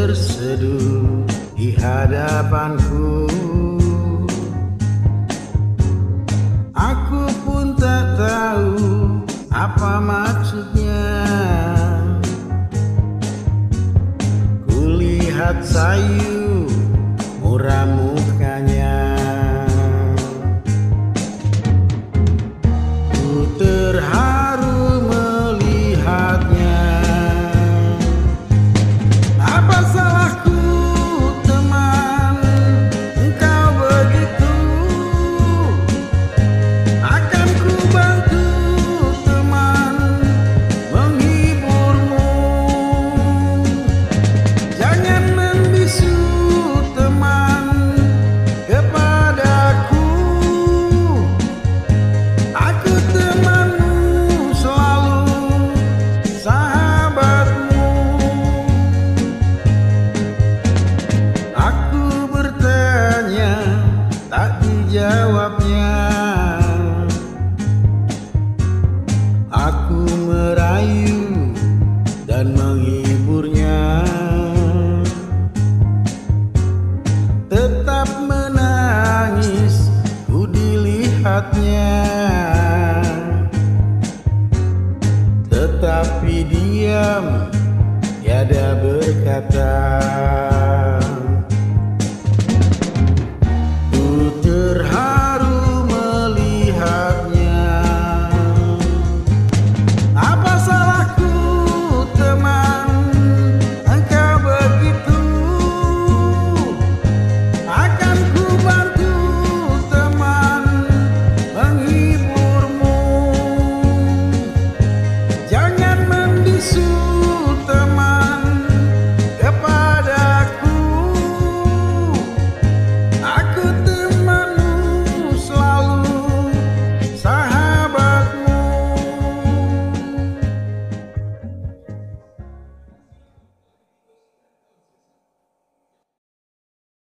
terseduh di hadapanku. Aku pun tak tahu apa maksudnya. Kulihat sayu muram mukanya. Ku terharu melihatnya. Apa salahku teman, engkau begitu? Akan ku bantu teman menghiburmu. Jangan membisu teman kepadaku. Aku temanmu selalu, sahabatmu. Aku bertanya, tak dijawabnya. Aku merayu dan menghiburnya. Tetap menangis ku dilihatnya. Tetapi diam, tiada berkata.